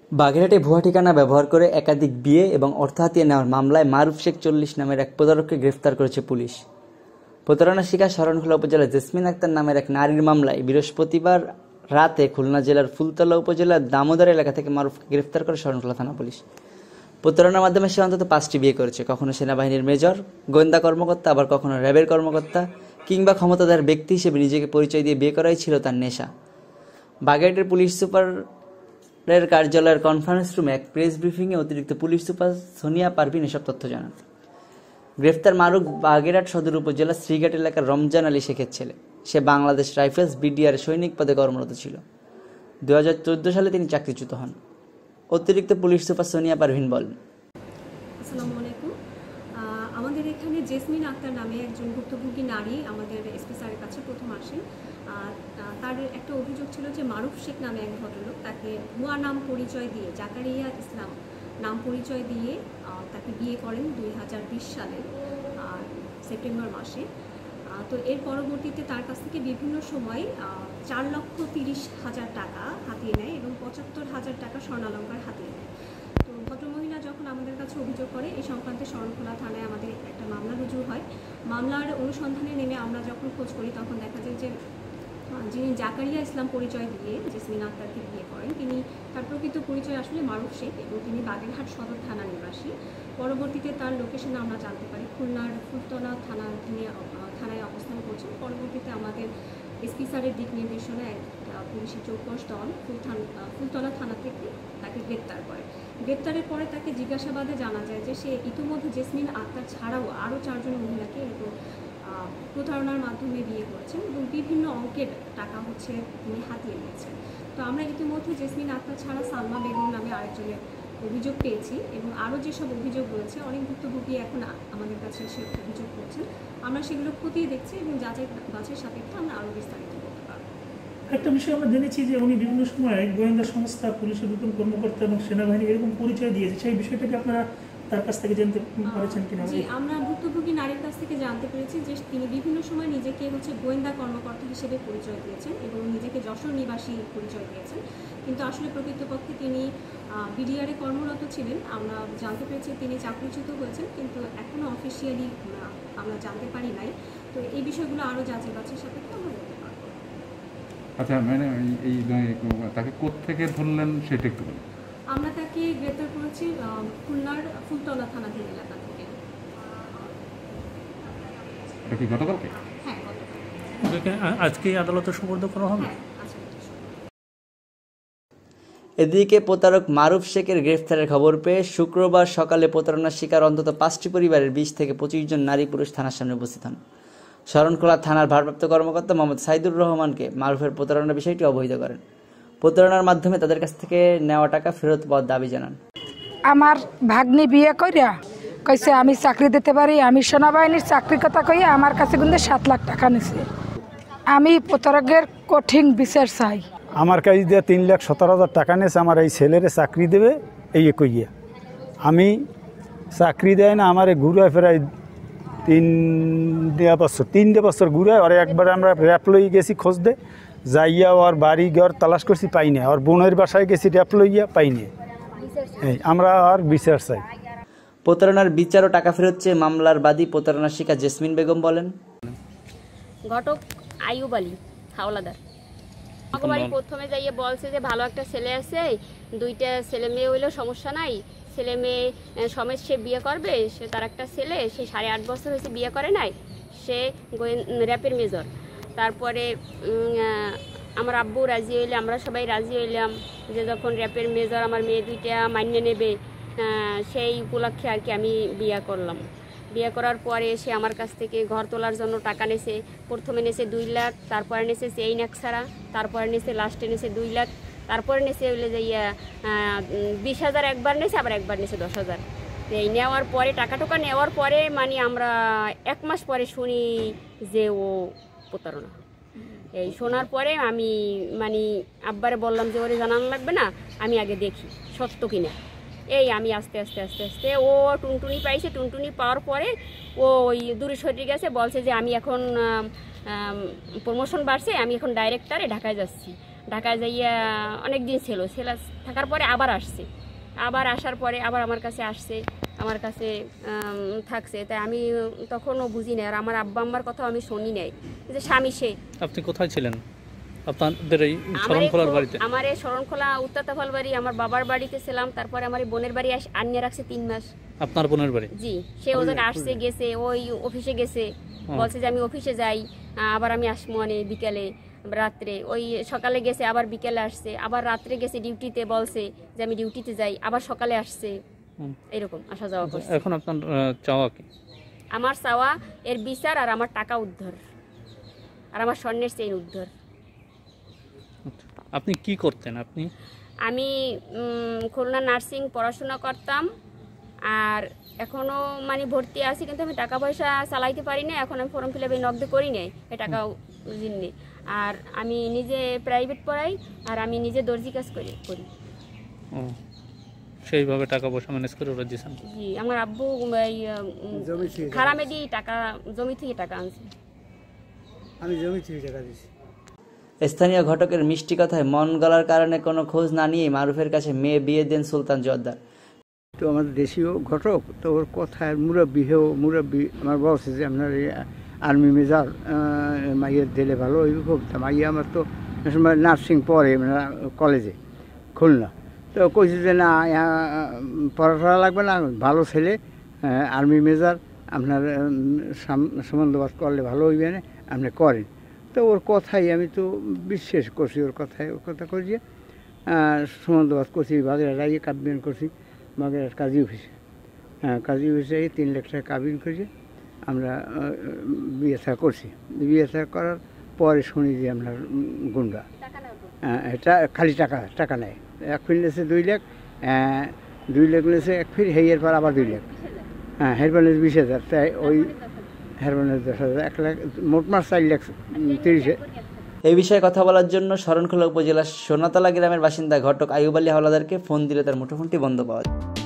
বাগেরহাটে ভুয়া ঠিকানা ব্যবহার করে একাধিক বিয়ে এবং অর্থ হাতিয়ে নেওয়ার মামলায় মারুফ শেখ ৪০ নামের এক প্রতারককে গ্রেফতার করেছে পুলিশ। প্রতারণার শিকার শরণখোলা উপজেলার জেসমিন আক্তার নামের এক নারীর মামলায় বৃহস্পতিবার রাতে খুলনা জেলার ফুলতলা উপজেলার দামোদর এলাকা থেকে মারুফকে গ্রেফতার করে শরণখোলা থানা পুলিশ। প্রতারণার মাধ্যমে সে অন্তত ৫টি বিয়ে করেছে, কখনো সেনাবাহিনীর মেজর, গোয়েন্দা কর্মকর্তা, আবার কখনো র্যাবের কর্মকর্তা কিংবা ক্ষমতাধর ব্যক্তি হিসেবে নিজেকে পরিচয় দিয়ে বিয়ে করাই ছিল তার নেশা। বাগেরহাটের পুলিশ সুপারের কার্যালয়ের কনফারেন্স রুমে এক প্রেস ব্রিফিংয়ে অতিরিক্ত পুলিশ সুপার সোনিয়া পারভিন এসব তথ্য জানান। গ্রেফতার মারুফ বাগেরহাট সদর উপজেলার শ্রীঘাট এলাকার রমজান আলী শেখের ছেলে। সে বাংলাদেশ রাইফেলস বিডিআর সৈনিক পদে কর্মরত ছিল। ২০১৪ সালে তিনি চাকরিচ্যুত হন। অতিরিক্ত পুলিশ সুপার সোনিয়া পারভিন বলেন, আসসালামু আলাইকুম। আমাদের এখানে জেসমিন আক্তার নামে একজন ভুক্তভোগী নারী আমাদের এসপি স্যারের কাছে প্রথম আসেন। তার একটা অভিযোগ ছিল যে মারুফ শেখ নামে এক ভদ্রলোক তাকে ভুয়া নাম পরিচয় দিয়ে, জাকারিয়া ইসলাম নাম পরিচয় দিয়ে তাকে বিয়ে করেন ২০২০ সালের সেপ্টেম্বর মাসে। তো এর পরবর্তীতে তার কাছ থেকে বিভিন্ন সময় ৪,৩০,০০০ টাকা হাতিয়ে নেয় এবং ৭৫,০০০ টাকা স্বর্ণালঙ্কার হাতিয়ে নেয়। তো ভদ্রমহিলা যখন আমাদের কাছে অভিযোগ করে, এই সংক্রান্তে শরণখোলা থানায় আমাদের একটা মামলা রুজু হয়। মামলার অনুসন্ধানে নেমে আমরা যখন খোঁজ করি তখন দেখা যায় যে যিনি জাকারিয়া ইসলাম পরিচয় দিয়ে জেসমিন আক্তারকে বিয়ে করেন, তার প্রকৃত পরিচয় আসলে মারুফ শেখ এবং তিনি বাগেরহাট সদর থানা নিবাসী। পরবর্তীতে তার লোকেশন আমরা জানতে পারি খুলনার ফুলতলা থানায় অবস্থান করছেন। পরবর্তীতে আমাদের এসপি স্যারের দিক নির্দেশনায় পুলিশি চৌকস দল ফুলতলা থানা থেকে তাকে গ্রেপ্তার করে। গ্রেপ্তারের পরে তাকে জিজ্ঞাসাবাদে জানা যায় যে সে ইতিমধ্যে জেসমিন আক্তার ছাড়াও আরও ৪ জন মহিলাকে প্রতারণার মাধ্যমে বিয়ে করেছেন এবং বিভিন্ন অঙ্কের টাকা তিনি হাতিয়ে নিয়েছেন। তো আমরা ইতিমধ্যে জেসমিন আক্তার ছাড়া সালমা বেগম নামে আরেকজনের অভিযোগ পেয়েছি এবং আরও যেসব অভিযোগ রয়েছে, অনেক ভুক্তভোগী এখন আমাদের কাছে এসে অভিযোগ করছেন। আমরা সেগুলো খতিয়ে দেখছি এবং বাছাই সাপেক্ষে আমরা আরও বিস্তারিত করতে পারবো। একটা বিষয় আমরা জেনেছি যে উনি বিভিন্ন সময় গোয়েন্দা সংস্থা, পুলিশের নতুন কর্মকর্তা এবং সেনাবাহিনী এরকম পরিচয় দিয়েছে। সেই বিষয়টাকে আপনারা তার কাছ থেকে জানতে পারছেন কিনা? জি, আমরা ভুক্তভোগী নারীর কাছ থেকে জানতে পেরেছি যে তিনি বিভিন্ন সময় নিজেকে গোয়েন্দা কর্মকর্তা হিসেবে পরিচয় দিয়েছেন এবং নিজেকে যশোর নিবাসী পরিচয় দিয়েছেন, কিন্তু আসলে প্রকৃতপক্ষে তিনি বিডিআরে কর্মরত ছিলেন। আমরা জানতে পেরেছি তিনি চাকরিচ্যুত হয়েছেন, কিন্তু এখনও অফিসিয়ালি আমরা জানতে পারি নাই। তো এই বিষয়গুলো আরও যাচাই বাছাই সাপেক্ষে আমরা বলতে পারবো। আচ্ছা, মানে এই তাকে কোত্থেকে ধরলেন সেটা একটু বলুন। আমরা তাকে গ্রেপ্তার করেছি খুলনার ফুলতলা থানাধীন এলাকা থেকে। এটা কি গতকালকে? হ্যাঁ, আজকে আদালতে সোপর্দ করা হবে। এদিকে প্রতারক মারুফ শেখের গ্রেফতারের খবর পেয়ে শুক্রবার সকালে প্রতারণার শিকার অন্তত ৫টি পরিবারের ২০ থেকে ২৫ জন নারী পুরুষ থানার সামনে উপস্থিত হন। শরণখোলা থানার ভারপ্রাপ্ত কর্মকর্তা মোহাম্মদ সাইদুর রহমানকে মারুফের প্রতারণার বিষয়টি অবহিত করেন। প্রতারণার মাধ্যমে তাদের কাছ থেকে নেওয়া টাকা ফেরত পাওয়ার দাবি জানান। আমার ভাগ্নি বিয়ে করিয়া কইছে আমি চাকরি দিতে পারি, আমি সেনাবাহিনীর চাকরির কথা কইয়া আমার কাছে কিন্তু ৭ লাখ টাকা নিছে। আমি প্রতারকের কঠিন বিচার চাই। আমার কাছে দিয়ে ৩,১৭,০০০ টাকা নিয়েছে, আমার এই ছেলেরে চাকরি দেবে এই কইয়া। আমি চাকরি দেয় না, আমার ঘুরায় ফেরায় ৩টে বছর ঘুরায়। আর একবার আমরা র্যাপ লই গেছি খোঁজ দে যাইয়া, ওর বাড়ি ঘর তালাশ করছি, পাই না। ওর বোনের বাসায় গেছি র্যাপ লইয়া, পাই না। আমরা আর বিচার চাই। প্রতারণার বিচার ও টাকা ফেরত চেয়ে মামলার বাদী প্রতারণার শিকার জেসমিন বেগম বলেন, ঘটক আইয়ুব আলী হাওলাদার আমাকে বাড়ি প্রথমে যাইয়ে বলছে যে ভালো একটা ছেলে আছে, 2টা ছেলে মেয়ে হইলেও সমস্যা নাই, ছেলে মেয়ে সমেত সে বিয়ে করবে। সে তার একটা ছেলে, সে 8.5 বছর হয়েছে বিয়ে করে নাই, সে র্যাপের মেজর। তারপরে আমার আব্বু রাজি হইলে, আমরা সবাই রাজি হইলাম যে যখন র্যাপের মেজর আমার মেয়ে 2টা মান্য নেবে, সেই উপলক্ষে আর কি আমি বিয়ে করলাম। বিয়ে করার পরে সে আমার কাছ থেকে ঘর তোলার জন্য টাকা নেছে। প্রথমে নেছে 2 লাখ, তারপরে নেছে চেইন একসারা, তারপরে নেছে লাস্টে নেছে 2 লাখ, তারপরে নেছে হইলে যে 20,000 একবার নেছে, আবার একবার নেছে 10,000। এই নেওয়ার পরে টাকা নেওয়ার পরে মানে আমরা 1 মাস পরে শুনি যে ও প্রতারণা। এই শোনার পরে আমি মানে আব্বারে বললাম যে ওরে জানানো লাগবে না, আমি আগে দেখি সত্য কিনা। এই আমি আস্তে আস্তে আস্তে আস্তে ও টুনটুনি পাইছে। টুনটুনি পাওয়ার পরে ও ওই দূরে সরে গেছে, বলছে যে আমি এখন প্রমোশন বাড়ছে, আমি এখন ডাইরেক্টরে ঢাকায় যাচ্ছি। ঢাকায় যাইয়া অনেক দিন ছিল, থাকার পরে আবার আসছে, আবার আসার পরে আবার আমার কাছে আসছে, আমার কাছে থাকছে। তাই আমি তখনও বুঝি নাই, আর আমার আব্বা আম্মার কথাও আমি শুনি নাই যে স্বামী সে। আপনি কোথায় ছিলেন আপনাদের এই শরণখোলার বাড়িতে? আমার এই শরণখোলা উত্তাতাফল বাড়ি, আমার বাবার বাড়িতে ছিলাম। তারপরে আমার এই বোনের বাড়ি আনিয়ে রাখছে 3 মাস। আপনার বোনের বাড়ি? জি, সে ওখানে আসছে, গেছে, ওই অফিসে গেছে, বলছে যে আমি অফিসে যাই, আবার আমি আসবো মানে বিকেলে রাত্রে, ওই সকালে গেছে আবার বিকেলে আসছে, আবার রাত্রে গেছে ডিউটিতে, বলছে যে আমি ডিউটিতে যাই, আবার সকালে আসছে, এরকম আসা যাওয়া করছে। এখন আপনার চাওয়া কি? আমার চাওয়া এর বিচার, আর আমার টাকা উদ্ধার, আর আমার স্বর্ণের চেইন উদ্ধার। আপনি কি করতেন? আমি খুলনা নার্সিং পড়াশোনা করতাম, আর এখনও মানে ভর্তি আছি, কিন্তু আমি টাকা পয়সা চালাইতে পারি না। এখন আমি ফর্ম ফিল আপ নগদ করি নাই, এই টাকা জিন্নি। আর আমি নিজে প্রাইভেট পড়াই, আর আমি নিজে দর্জি কাজ করি। সেইভাবে টাকা পয়সা ম্যানেজ করে ওরা দিয়েছেন? জি, আমার আব্বু খারামে দিয়ে টাকা, জমি থেকে টাকা আনছে, আমি জমি থেকে টাকা দিয়েছি। স্থানীয় ঘটকের মিষ্টি কথায় মন গলার কারণে কোনো খোঁজ না নিয়ে মারুফের কাছে মেয়ে বিয়ে দেন সুলতান জোয়ারদার। তো আমাদের দেশীয় ঘটক, তো ওর কথায় মুরব্বী আমার বলছে যে আপনার আর্মি মেজর মাইয়ের দিলে ভালো ওই খুব। মাইয়া আমার তো নার্সিং পড়ে কলেজে খুলনা, তো কইছে যে না পড়াশোনা লাগবে না, ভালো ছেলে আর্মি মেজর, আপনার সম্বন্ধবাদ করলে ভালো হইবে না, আপনি করেন। তো ওর কথাই আমি তো বিশ্বাস করছি, ওর কথা করিয়ে সম্বন্ধবাদ করছি, বাগেরহাট রাইয়ে কাবিন করছি, বাগেরহাট কাজী অফিসে। কাজী অফিসে 3 লাখ টাকা কাবিন করিয়ে আমরা বিয়ে থা করছি। বিয়ে থা করার পরে শুনি যে আপনার গুন্ডা, এটা খালি টাকা নেয়। 1 ফির নিয়েছে 2 লাখ, 2 লাখ নিয়েছে 1 ফির, হেয়ের পর আবার 2 লাখ। হেরবার নিয়েছে 20,000, তাই ওই হেরবার নিয়েছে 10,000, 1 লাখ, মোটমাট 4,30,000। এই বিষয়ে কথা বলার জন্য শরণখোলা উপজেলার সোনাতলা গ্রামের বাসিন্দা ঘটক আইয়ুব আলী হাওলাদারকে ফোন দিলে তার মুঠোফোনটি বন্ধ পাওয়া যায়।